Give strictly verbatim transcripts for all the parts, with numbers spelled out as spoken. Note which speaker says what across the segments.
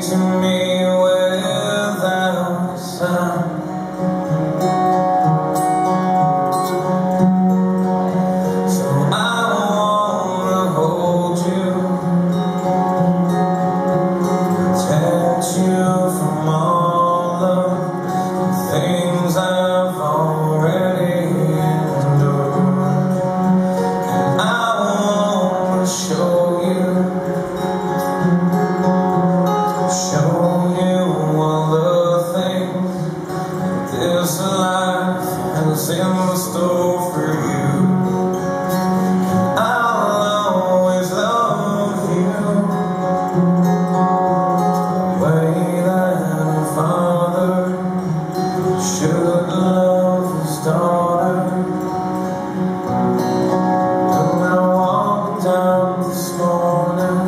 Speaker 1: to me without sound. So I wanna hold you, protect you from all of the things I've already endured. And I wanna show you, show you all the things this life has in store for you. I'll always love you the way that a father should love his daughter. When I walked out this morning,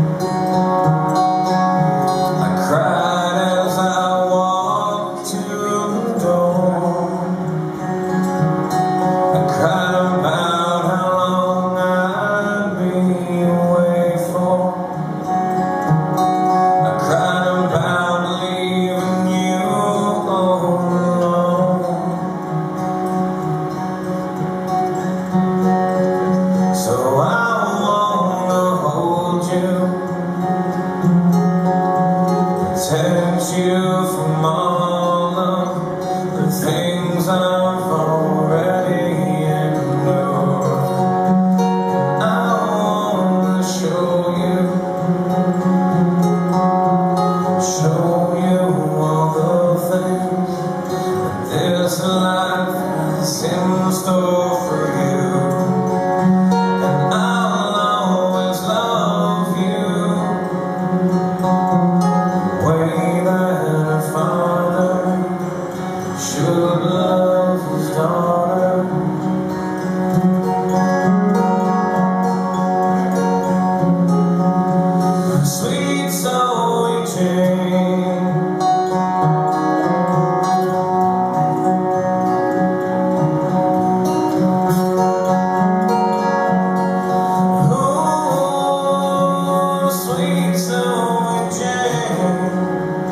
Speaker 1: protect you from all of the things I've already endured. I wanna show you, show you all the things that this life has in store for you. And I'll always love you should love his daughter. Sweet Zoe Jane, ooh, sweet Zoe Jane.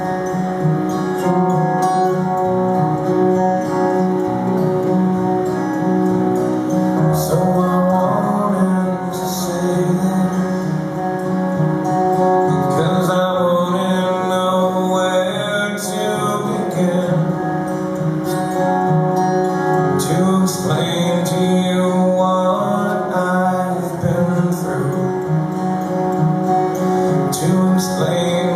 Speaker 1: Explain to you what I've been through, to explain